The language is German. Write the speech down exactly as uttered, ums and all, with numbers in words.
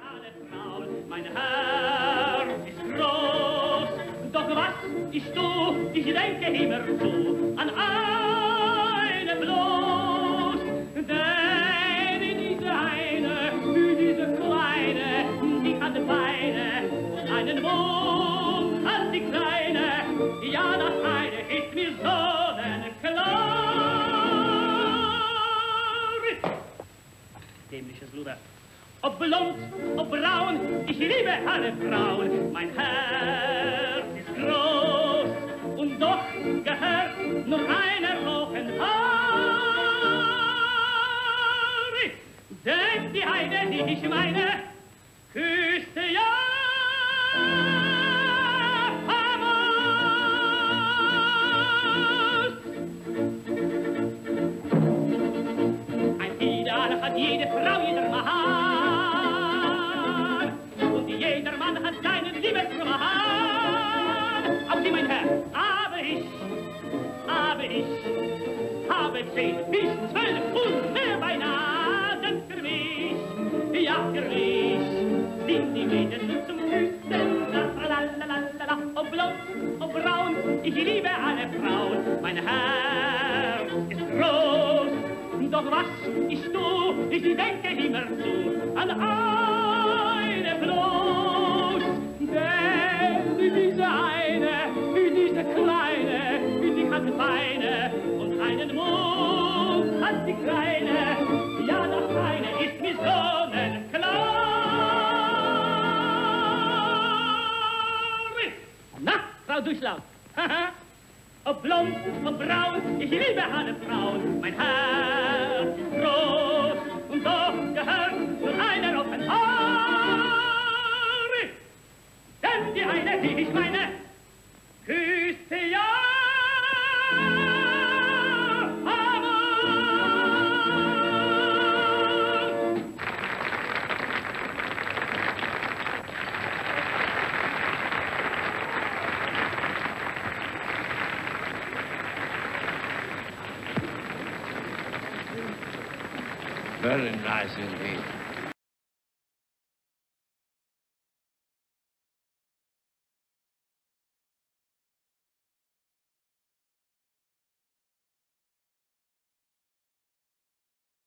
alle Frauen, mein Herz ist groß. Doch was ich tu, ich denke immer zu, an eine bloß. Denn diese eine, diese kleine, die hat Beine und einen Mund als die Kleine. Ja, das eine ist mir sonnenklar. Dämliches Luder. Ob blond, ob braun, ich liebe alle Frauen. Mein Herz ist groß und doch gehört nur einer roten Haar. Denn die eine, die ich meine, küsste ja famos. Ein Ideal hat jede Frau, jeder Mann. Jeder Mann hat seinen Liebesroman. Auch Sie, mein Herr, aber ich, aber ich habe zehn bis zwölf und mehr beinahe. Denn für mich, ja für mich, sind die Mädchen nur zum Küssen. Lalalala, ob blond, ob braun, ich liebe alle Frauen. Mein Herz ist groß, doch was ich tu, ich denke immer zu an eine bloß. Denn diese eine, diese kleine, die hat Beine und einen Mund als die Kleine. Ja, das eine ist mir sonnenklar. Na, Frau Duschlaut, ob blond, ob braun, ich liebe alle Frauen. Mein Herz ist groß und doch gehört nur einer auf ein Haar. Denn die eine, die ich meine, küsste ja Very nice indeed.